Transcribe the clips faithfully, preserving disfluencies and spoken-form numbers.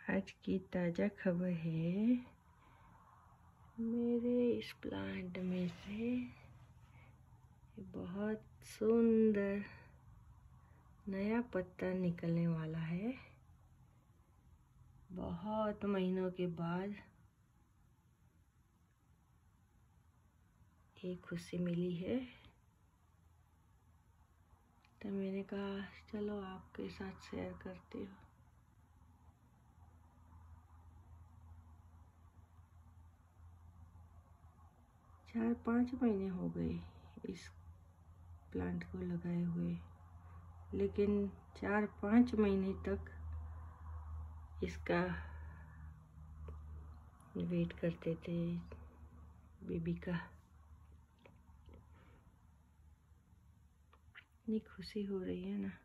आज की ताज़ा खबर है मेरे इस प्लांट में से बहुत सुंदर नया पत्ता निकलने वाला है। बहुत महीनों के बाद एक खुशी मिली है, तो मैंने कहा चलो आपके साथ शेयर करती हूँ। चार पाँच महीने हो गए इस प्लांट को लगाए हुए, लेकिन चार पाँच महीने तक इसका वेट करते थे बेबी का। इतनी खुशी हो रही है ना।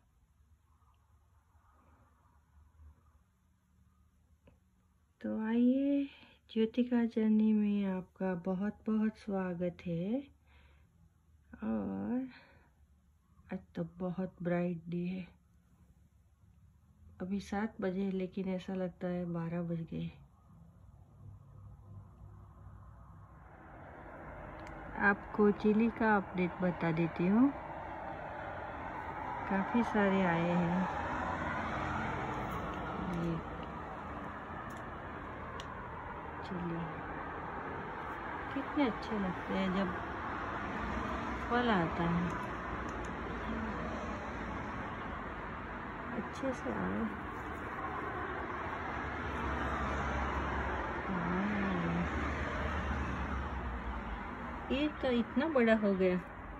तो आइए, ज्योतिका जर्नी में आपका बहुत बहुत स्वागत है। और आज तो बहुत ब्राइट डे है। अभी सात बजे, लेकिन ऐसा लगता है बारह बज गए। आपको चिली का अपडेट बता देती हूँ। काफ़ी सारे आए हैं। ये चिली कितने अच्छे लगते हैं जब फल आता है। अच्छे से आए। ये तो इतना बड़ा हो गया।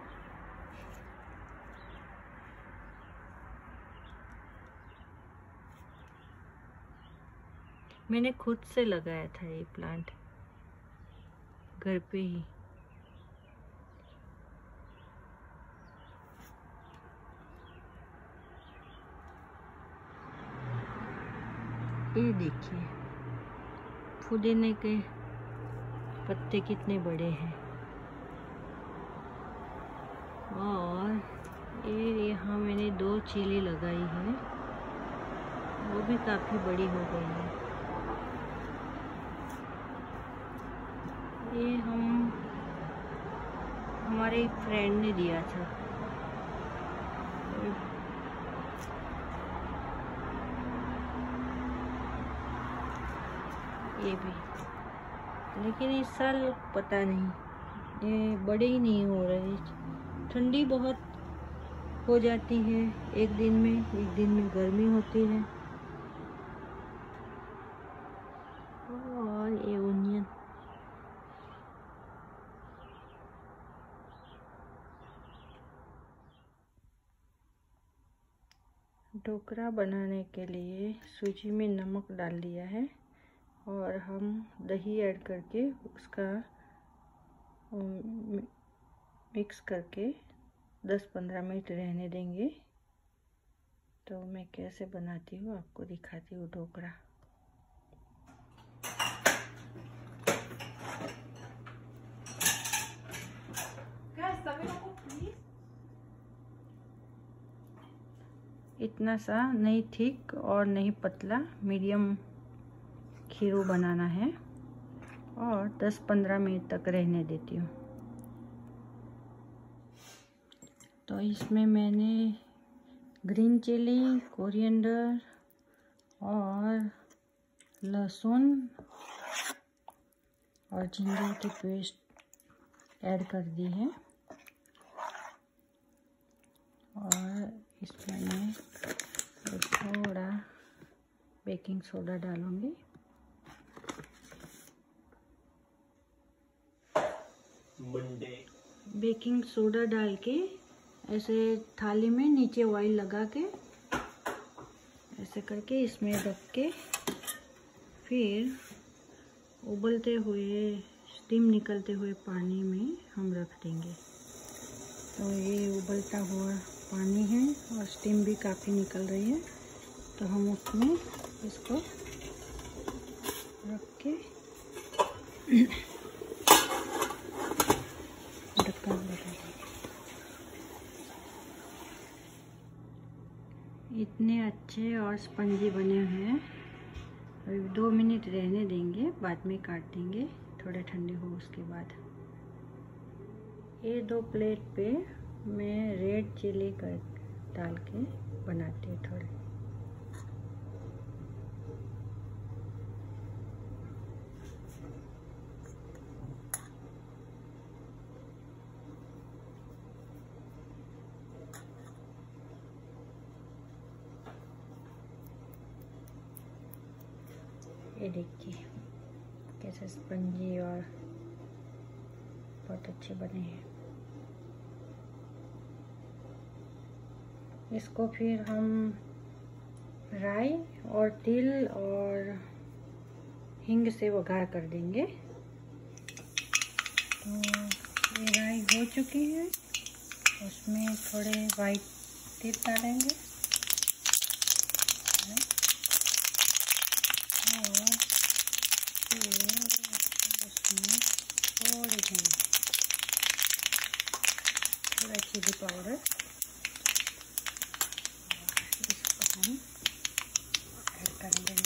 मैंने खुद से लगाया था ये प्लांट घर पे ही। ये देखिए पुदीने के पत्ते कितने बड़े हैं। और ये यहाँ मैंने दो चिली लगाई है, वो भी काफ़ी बड़ी हो गई है। ये हम हमारे एक फ्रेंड ने दिया था। ये भी, लेकिन इस साल पता नहीं ये बड़े ही नहीं हो रहे। ठंडी बहुत हो जाती है एक दिन में, एक दिन में गर्मी होती है। और ये ओनियन ढोकरा बनाने के लिए सूजी में नमक डाल दिया है और हम दही ऐड करके उसका मिक्स करके दस पंद्रह मिनट रहने देंगे। तो मैं कैसे बनाती हूँ आपको दिखाती हूँ ढोकरा। इतना सा नहीं थिक और नहीं पतला, मीडियम खीरू बनाना है और दस पंद्रह मिनट तक रहने देती हूँ। तो इसमें मैंने ग्रीन चिली, कोरिएंडर और लहसुन और जिंजर की पेस्ट ऐड कर दी है। और इसमें मैं थोड़ा बेकिंग सोडा डालूंगी। बेकिंग सोडा डाल के ऐसे थाली में नीचे ऑयल लगा के ऐसे करके इसमें रख के फिर उबलते हुए, स्टीम निकलते हुए पानी में हम रख देंगे। तो ये उबलता हुआ पानी है और स्टीम भी काफ़ी निकल रही है, तो हम उसमें इसको रख के ढक्कन लगा देंगे। इतने अच्छे और स्पंजी बने हैं अभी दो मिनट रहने देंगे, बाद में काट देंगे, थोड़े ठंडे हो उसके बाद। ये दो प्लेट पे मैं रेड चिली कर डाल के बनाती हूँ थोड़े। ये देखिए कैसे स्पंजी और बहुत अच्छे बने हैं। इसको फिर हम राई और तिल और हींग से वघार कर देंगे। तो ये राई हो चुकी है, उसमें थोड़े वाइट तिल डालेंगे और फिर उसमें थोड़ी हींग, थोड़ा चिली पाउडर, इसको हम ऐड कर देंगे।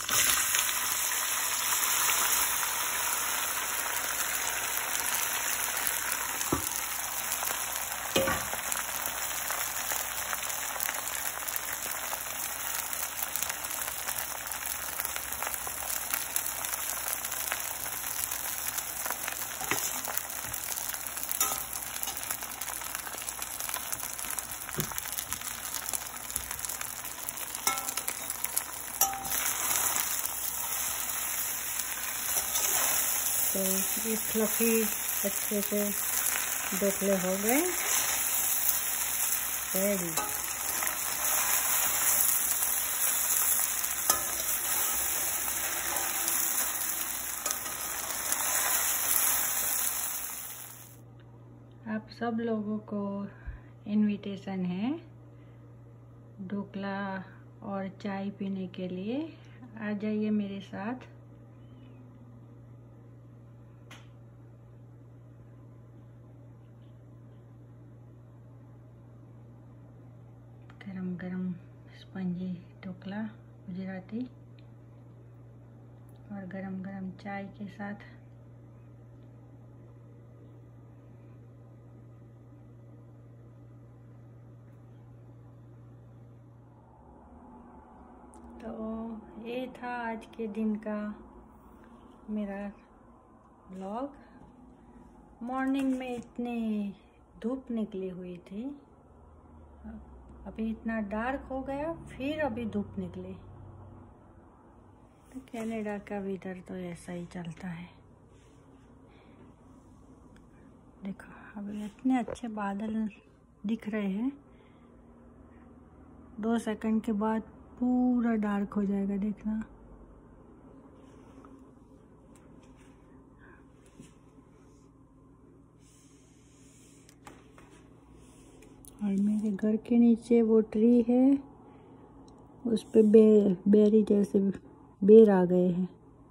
तो ये फ्लफी अच्छे से ढोकले हो गए रेडी। आप सब लोगों को इनविटेशन है ढोकला और चाय पीने के लिए। आ जाइए मेरे साथ। गरम गरम स्पंजी ढोकला गुजराती और गरम गरम चाय के साथ। तो ये था आज के दिन का मेरा व्लॉग। मॉर्निंग में इतनी धूप निकली हुई थी, अभी इतना डार्क हो गया, फिर अभी धूप निकली। तो कनाडा का वेदर तो ऐसा ही चलता है। देखो अभी इतने अच्छे बादल दिख रहे हैं, दो सेकंड के बाद पूरा डार्क हो जाएगा, देखना। और मेरे घर के नीचे वो ट्री है, उस पे बे बेरी जैसे बेर आ गए हैं।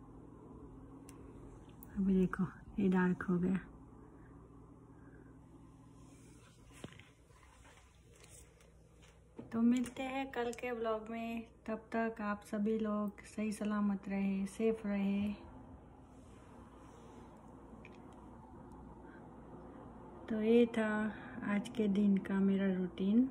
अभी देखो ये डार्क हो गया। तो मिलते हैं कल के व्लॉग में। तब तक आप सभी लोग सही सलामत रहे, सेफ रहे। तो ये था आज के दिन का मेरा रूटीन।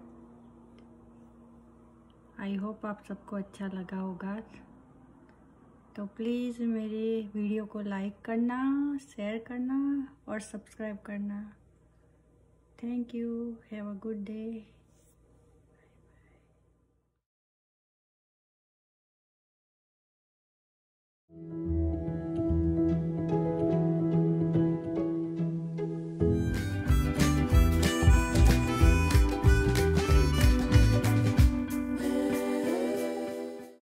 आई होप आप सबको अच्छा लगा होगा। तो प्लीज़ मेरे वीडियो को लाइक करना, शेयर करना और सब्सक्राइब करना। Thank you. Have a good day.